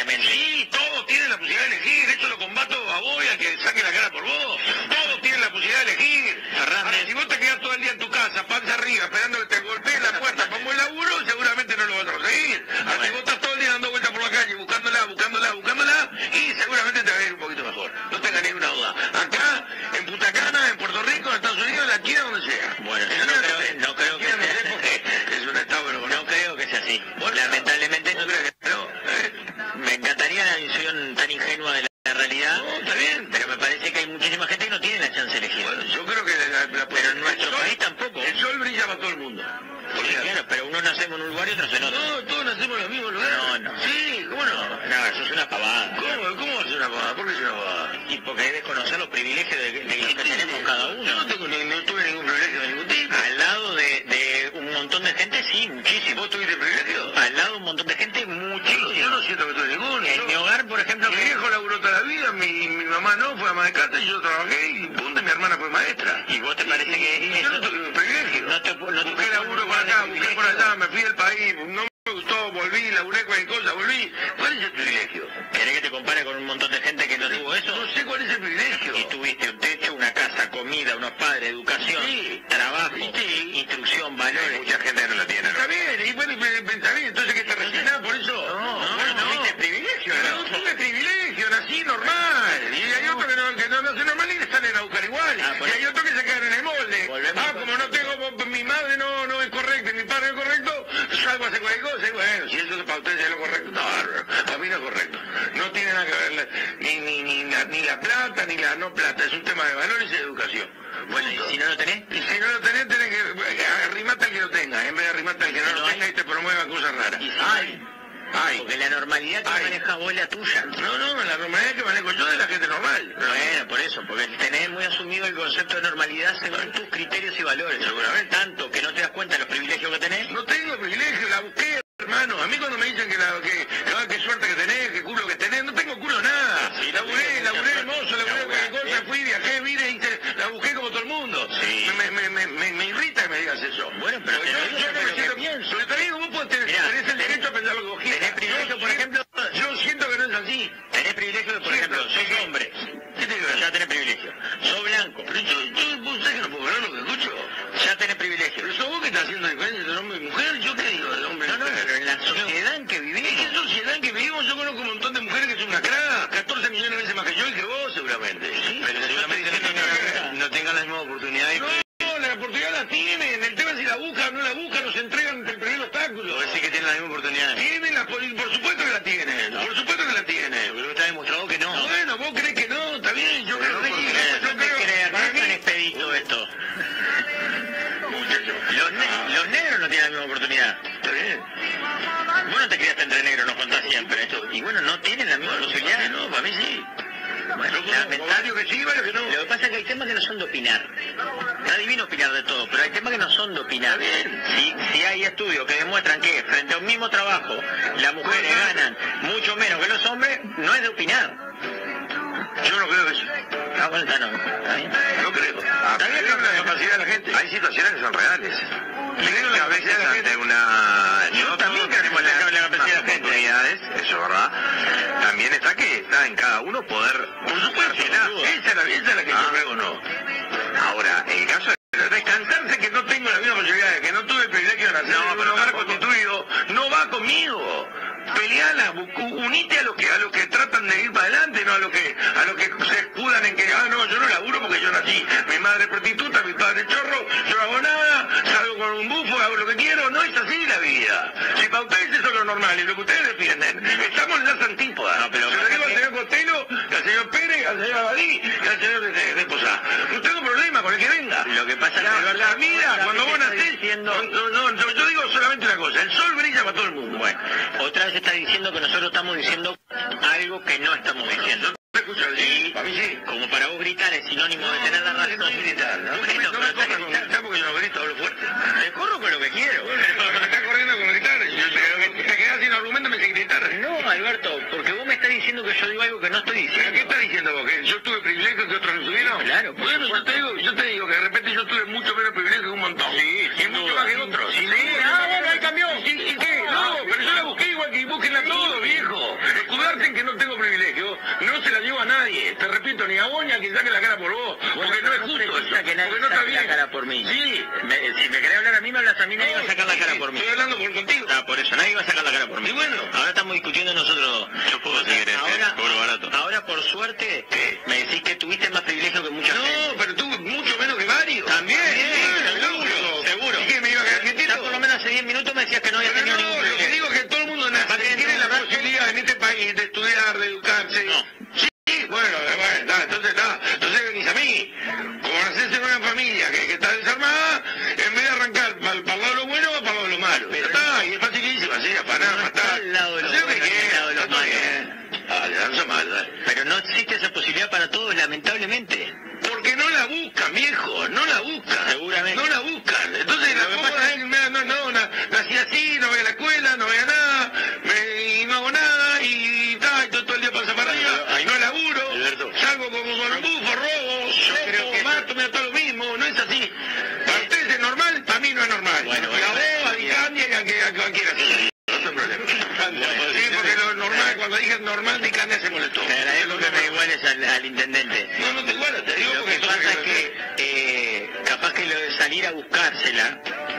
lamentablemente. Sí, todos tienen la posibilidad de elegir. Esto lo combato a vos y a que saque la cara por vos. Todos tienen la posibilidad de elegir. Ahora, si vos te quedás todo el día en tu casa, panza arriba, esperando que te golpeen la puerta para un buen laburo, seguramente no lo vas a conseguir. Así vos estás todo el día dando vueltas por la calle, buscándola, y seguramente te va a ir un poquito mejor. No tengas ninguna duda. Acá, en Punta Cana, en Puerto Rico, en Estados Unidos, en la China, donde sea. Bueno, yo no creo que sea porque es un estado, pero no creo que sea así. Bueno, lamentablemente no creo que no. Me encantaría la visión tan ingenua de la realidad. No, está bien. Pero me parece que hay muchísima gente que no tiene la chance de elegir. Bueno, yo creo que pero en nuestro país tampoco. El sol brilla para todo el mundo. Sí, claro, pero uno nacemos en un lugar y otros en otro. No, todos nacemos en los mismos lugares. No. Sí, ¿cómo no? No, eso es una pavada. ¿Cómo va a ser una pavada? ¿Por qué es una pavada? Y porque debes conocer los privilegios de los que tenemos cada uno. Yo no tuve ningún privilegio de ningún tipo. Al lado de un montón de gente, sí, muchísimo. ¿Vos tuviste privilegio? Al lado de un montón de gente, muchísimo. Yo no siento que tuve ninguno. En mi hogar, por ejemplo, mi viejo laburó toda la vida, mi mamá no, fue ama de casa y yo trabajé y punto, mi hermana fue maestra. ¿Y vos te parece que yo no tuve privilegio? Busqué laburo por acá, busqué por allá, me fui del país, no me gustó, volví, laburé cualquier cosa, volví. ¿Cuál es el privilegio? ¿Querés que te compare con un montón de gente que no tuvo eso? No sé cuál es el privilegio. Y tuviste un techo, una casa, comida, unos padres, educación, trabajo, instrucción, valores. Mucha gente no la tiene. Está bien, y bueno, está bien, entonces que te resignás por eso. No tuviste privilegio, no tuve privilegio, nací normal. Y hay otros que no nacen normal y salen a buscar igual. Y hay otros que se quedan en el molde. Como no tengo, mi madre no es correcta y mi padre no es correcto, salgo a hacer cualquier cosa. Y bueno, si eso para ustedes es lo correcto, no, para mí no es correcto. No tiene nada que ver ni la plata ni la no plata, es un tema de valores y de educación. Bueno, ¿y si no lo tenés? Y si no lo tenés, tenés que arrimarte al que lo tenga, en vez de arrimarte al que no lo tenga y te promueva cosas raras. Porque la normalidad que manejas vos es la tuya. No, la normalidad que manejo yo es de la gente normal. Bueno, por eso, porque tenés muy asumido el concepto de normalidad según tus criterios y valores. Seguramente. Tanto que no te das cuenta de los privilegios que tenés. No tengo privilegio, la busqué, hermano. A mí cuando me dicen qué suerte que tenés, qué culo que tenés, no tengo culo nada. Sí, laburé hermoso, laburé cualquier cosa, fui, viajé, vine, hice, la busqué como todo el mundo. Sí. Me irrita que me digas eso. Bueno, pero yo no siento pienso. Pero también vos podés tenés el derecho a pensar lo que vos quieras. Tenés privilegio, por ejemplo. Yo siento que no es así. Tenés privilegio, por ejemplo, sos hombre. ¿Qué te digo? Ya tenés privilegio. Sos blanco. Pero vos sabés que no puedo hablar lo que escucho. Ya tenés privilegio. Pero sos vos que estás haciendo diferencia entre hombre y mujer. ¿Yo qué digo de hombre y mujer? Pero en la sociedad en que vivimos. ¿En qué sociedad en que vivimos? Yo conozco un montón de mujeres que son una crack. 14 millones de veces más que yo y que vos, seguramente. Sí, pero seguramente no tengan la misma oportunidad. No, la oportunidad la tienen. El tema es si la buscan o no la buscan, nos entregan ante el primer obstáculo. Vos decís que tienen la misma oportunidad. Tienen, por supuesto que la tienen. Por supuesto que la tienen. Pero está demostrado que no. Bueno, vos crees que no, está bien, yo creo que sí. No te creas, no es tan expedito esto. Los negros no tienen la misma oportunidad. Está bien. Vos no te criaste entre negros, nos contás siempre. Y bueno, no tienen la misma posibilidad. No, para mí sí. Bueno, varios que sí, varios que no. Lo que pasa es que hay temas que no son de opinar. Está divino opinar de todo, pero hay temas que no son de opinar. Si hay estudios que demuestran que frente a un mismo trabajo las mujeres ganan mucho menos que los hombres, no es de opinar. Yo no creo eso. Ah, bueno, está bien. No creo. Está bien la capacidad de la gente. Hay situaciones que son reales. Creo que a veces ante una... Yo también creo en la capacidad de la gente. Eso es verdad. También está en cada uno poder... Por supuesto, esa es la que yo creo no. Ahora, el caso es descansarse que no tengo la misma posibilidad, de que no tuve el privilegio de nacer en un hogar constituido, no va conmigo. Peleala, unite a los que tratan de ir para adelante, no a los que se escudan en que, no, yo no laburo porque yo nací, mi madre es prostituta, mi padre es chorro, yo no hago nada, salgo con un bufo, hago lo que quiero, no es así la vida. Si para ustedes eso es lo normal y lo que ustedes defienden, estamos en las antípodas. No, pero se lo digo al señor Costello, al señor Pérez, al señor Abadí y al señor de Posá. No tengo problema con el que venga. Lo que pasa es que la vida, cuando vos nacés, yo digo solamente una cosa, el sol brilla para todo el mundo. Bueno, otra vez está diciendo que nosotros estamos diciendo algo que no estamos diciendo. Sí, para mí sí. Como para vos gritar es sinónimo de tener la razón. No gritar, ¿no? Bueno, No me corras con gritar porque yo no grito, hablo fuerte. Te corro con lo que quiero. Me estás corriendo con gritar. Te quedás sin argumento, me sé gritar. No, Alberto, porque vos me estás diciendo que yo digo algo que no estoy diciendo. ¿Pero qué estás diciendo vos? ¿Que yo tuve privilegios que otros no tuvieron? Claro. Bueno, yo te digo que de repente yo tuve mucho menos privilegios que un montón. Sí, y mucho más que otros. Sí, bueno, ahí cambió. ¿Y qué? No, pero yo la busqué igual que busquen a todos, viejo. Escudarte Alberto, ni a vos ni a quien saque la cara por vos. Porque no es justo eso. Que nadie Porque no está saque bien. la cara por mí. Sí. Si me querés hablar a mí, me hablas a mí, nadie va a sacar la cara por mí. Estoy hablando contigo. Ah, por eso, nadie va a sacar la cara por mí. Y bueno. Ahora estamos discutiendo nosotros. Yo puedo si querés, cobro barato. Ahora, por suerte, me decís que tuviste más privilegio que mucha gente. No, pero tú mucho menos que varios. También, seguro. Seguro. ¿Y qué me iba a quedar Ya quietito? por lo menos hace 10 minutos me decías que no había Pero tenido no, ningún lo que privilegio. digo es que todo el mundo nace, Capaz que tiene la no, posibilidad en este país de estudiar, de educarse. No. Sí, bueno, entonces venís a mí. Como nacés en una familia que está desarmada, en vez de arrancar para el lado de lo bueno, va para el lado de lo malo. Pero Está, y es facilísimo, así, afanar, no está matar. al lado de lo Hacé lo que bueno, ni al quieras, lado de lo está todo malo. bien. Dale, danza mal, dale. Pero no existe esa posibilidad para todos, lamentablemente. Porque no la buscan, viejo, no la buscan. Seguramente. No la buscan. Entonces la cómoda es, nací así, no voy a la escuela, no voy a nada, y no hago nada, y todo el día pasa para arriba, no laburo, Alberto. salgo como con un bufo, robo, creo que mato, me da todo lo mismo, no es así. Para ustedes es normal, para mí no es normal. Bueno, la bueno, voz, a Dicandia y a cualquiera. No hay problema. Sí, porque lo normal, cuando dije normal, Dicandia se molestó. Te agradezco que me iguales al intendente. No te igualas, te digo Lo porque que pasa es que capaz que lo de salir a buscársela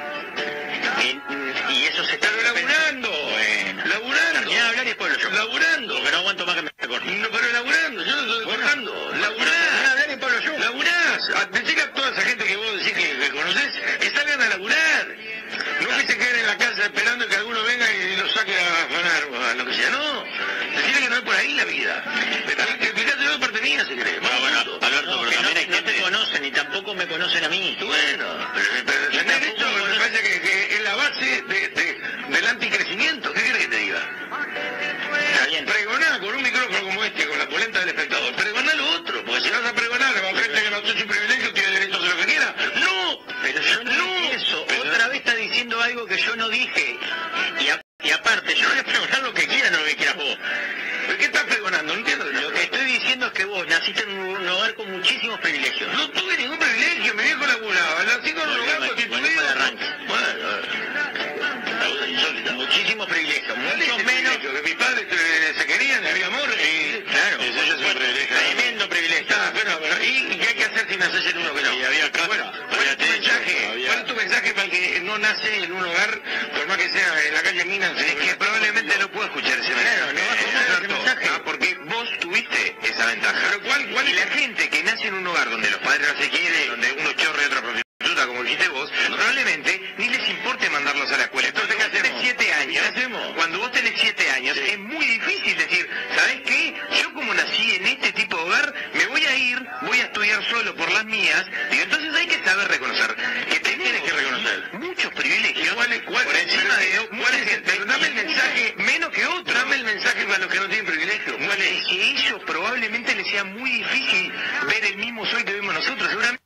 y eso se está Pero laburando, laburando. Terminá de hablar y después lo yo. Laburando. Porque no aguanto más que me corten. No, pero laburando, yo no estoy cortando. Terminá de Laburás. hablar y después lo yo. Laburás. Decirle a toda esa gente que vos decís que conocés, que salgan a laburar. No que se queden en la casa esperando que alguno venga y los saque a afanar o a lo que sea. No. Decirle que no es por ahí la vida. Explicáselo de parte mía, si querés. Bueno, Alberto, No, pero que también hay no te gente... conocen y tampoco me conocen a mí. Bueno, pero defender esto me parece que es la base del anticrecimiento. ¿Qué querés que te diga? Está bien. Pregoná con un micrófono como este, con la polenta del espectador. Pregoná lo otro, porque si vas a pregonar con gente que no tiene su privilegio, tiene derecho a hacer lo que quiera. ¡No! Pero yo no dije eso. Otra vez está diciendo algo que yo no dije. Y aparte, yo voy a preguntar lo que quiera, no lo que quieras vos. ¿Pero qué estás pregonando? No entiendo. Lo que estoy diciendo es que vos naciste en un hogar con muchísimos privilegios. No tuve ningún privilegio, mi viejo laburaba. Nací con un lugar constituido. Para arranque. Bueno, insólita. Muchísimos privilegios, mucho menos. Que mis padres se querían, había amor. Claro. Eso ya es un privilegio. Tremendo privilegio. Bueno, ¿y qué hay que hacer si naces en uno que no? Y había casa, Bueno, ¿cuál había es tu techo, mensaje? había- ¿Cuál es tu mensaje para el que no nace en un hogar, por más que sea en la calle Minas? Es que probablemente no puedo escuchar ese mensaje. Claro, no vas a escuchar ese mensaje. Porque vos tuviste esa ventaja. Pero ¿cuál y es la gente que nace en un hogar donde los padres no se quieren, donde uno chorre y otra prostituta, como dijiste vos, probablemente ni les importe mandarlos a la escuela. Entonces, ¿qué cuando tenés hacemos? 7 años, ¿Qué hacemos? cuando vos tenés 7 años, es muy difícil decir, ¿sabés qué? Yo como nací en este tipo de hogar, me voy a ir, voy a estudiar solo por las mías. Digo, entonces hay que saber reconocer que tenés que reconocer muchos privilegios por encima de mucha gente. Pero dame el mensaje, menos que otros. dame el mensaje para los que no tienen privilegio. ¿Cuál es? Que ellos probablemente les sea muy difícil ver el mismo sol que vemos nosotros, seguramente.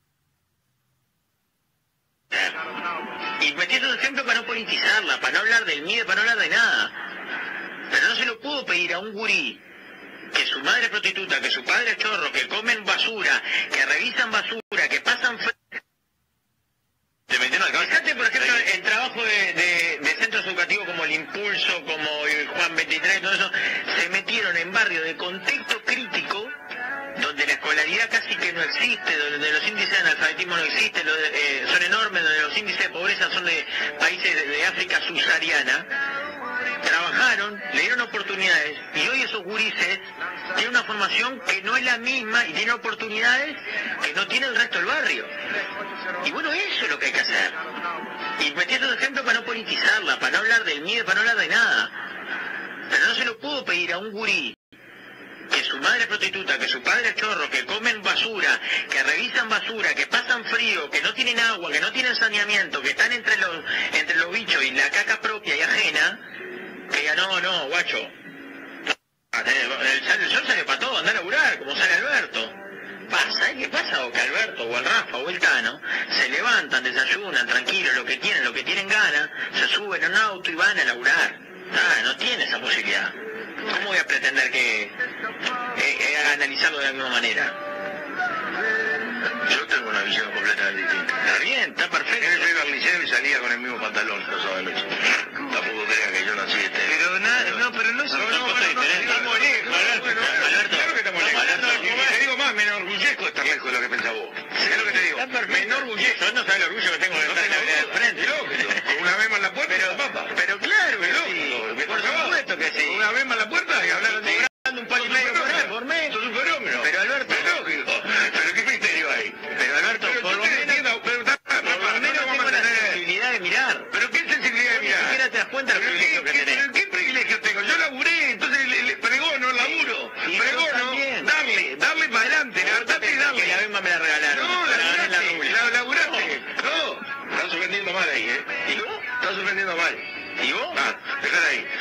Y metí esos ejemplos para no politizarla, para no hablar del miedo, para no hablar de nada. Pero no se lo puedo pedir a un gurí que su madre es prostituta, que su padre es chorro, que comen basura, que revisan basura, que pasan... Te metieron al cabeza. Fíjate, por ejemplo, el trabajo de centros educativos como el Impulso, como el Juan 23, todo eso, se metieron en barrios de contexto crítico, donde la escolaridad casi que no existe, donde los índices de analfabetismo no existen, son enormes, donde los índices de pobreza son de países de África subsahariana. Trabajaron, le dieron oportunidades y hoy esos gurises tienen una formación que no es la misma y tienen oportunidades que no tiene el resto del barrio. Y bueno, eso es lo que hay que hacer. Y metí estos ejemplos para no politizarla, para no hablar del miedo, para no hablar de nada. Pero no se lo puedo pedir a un gurí que su madre es prostituta, que su padre es chorro, que comen basura, que revisan basura, que pasan frío, que no tienen agua, que no tienen saneamiento, que están entre los bichos y la caca propia y ajena, que diga, no, guacho. El sol sale para todo, anda a laburar, como sale Alberto. ¿Sabes qué pasa? O que Alberto, o el Rafa, o el Tano, se levantan, desayunan, tranquilos, lo que quieren, lo que tienen ganas, se suben en un auto y van a laburar. No tiene esa posibilidad. ¿Cómo voy a pretender que analizarlo de la misma manera? Yo tengo una visión completamente distinta. Está bien, está perfecto. Yo iba al liceo y salía con el mismo pantalón los sábados de noche. Tampoco crean que yo nací Pero no es un no, concepto diferente. estamos lejos. Alberto, Claro que estamos lejos. Alberto, Te digo Yo no sabes el orgullo que tengo de estar en la vereda del frente. Con una bema en la puerta, Pero claro que sí. Por supuesto que sí. Una bema en la puerta y hablar así. Un palo y medio por mes. Sos un fenómeno. Pero Alberto, lógico. Pero qué misterio hay. Pero Alberto, por lo menos tengo la sensibilidad de mirar. Pero qué sensibilidad de mirar. Ni siquiera te das cuenta del privilegio que tenés. ¿Qué privilegio tengo? Yo laburé, entonces le pregono, laburo. Pregono, darle para adelante, levantarte y darle. Que la bemba me la regalaron. No, la laburaste. No, estás ofendiendo mal ahí, ¿eh? ¿Y vos? Estás ofendiendo mal. ¿Y vos? Ah, dejala ahí.